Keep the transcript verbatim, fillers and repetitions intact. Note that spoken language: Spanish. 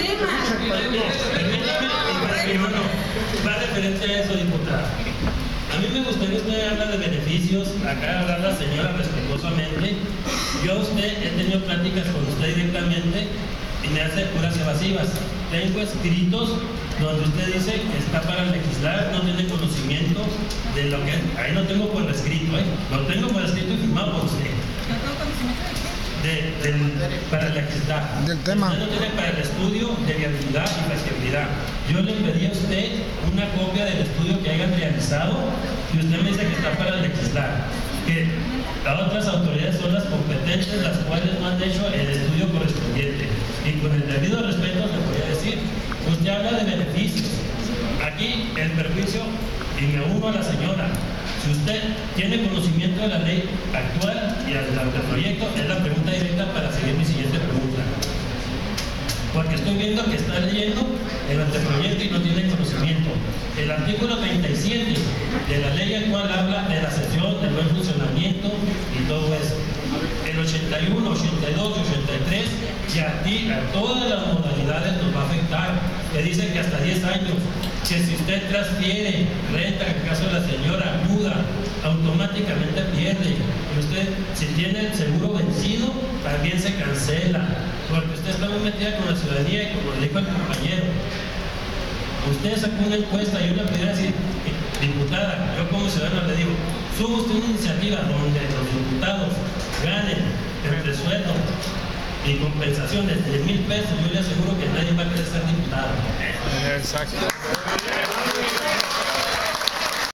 tema. Permítame, va referente a eso, diputada. A mí me gustaría que usted habla de beneficios, acá habla la señora respetuosamente. Yo a usted he tenido pláticas con usted directamente y me hace puras evasivas. Tengo escritos donde usted dice que está para legislar, no tiene conocimiento de lo que... Ahí no tengo por escrito, ¿eh? Lo tengo por escrito y firmado por usted. ¿No tengo conocimiento de qué? De, del, para legislar. Del tema. Usted no tiene para el estudio de viabilidad y factibilidad. Yo le pedí a usted una copia del estudio que hayan realizado y usted me dice que está para legislar. Que las otras autoridades son las competentes, las cuales no han hecho el estudio correspondiente. Y con el debido respeto le voy a decir, usted habla de beneficios. Aquí el perjuicio, y me uno a la señora, si usted tiene conocimiento de la ley actual y del anteproyecto, es la pregunta directa para seguir mi siguiente pregunta. Porque estoy viendo que está leyendo el anteproyecto y no tiene conocimiento. El artículo treinta y siete de la ley actual habla de la sesión, del buen funcionamiento y todo eso. El ochenta y uno, ochenta y dos y ochenta y tres, que a ti, a todas las modalidades nos va a afectar, que dice que hasta diez años, que si usted transfiere, renta, en el caso de la señora, muda, automáticamente pierde. Y usted, si tiene el seguro vencido, también se cancela, porque usted está muy metida con la ciudadanía y como le dijo el compañero, usted sacó una encuesta y yo le pedí decir, diputada, yo como ciudadano le digo, suba usted una iniciativa donde los diputados ganen entre sueldo y compensaciones de mil pesos, yo le aseguro que nadie va a querer ser diputado. Exacto.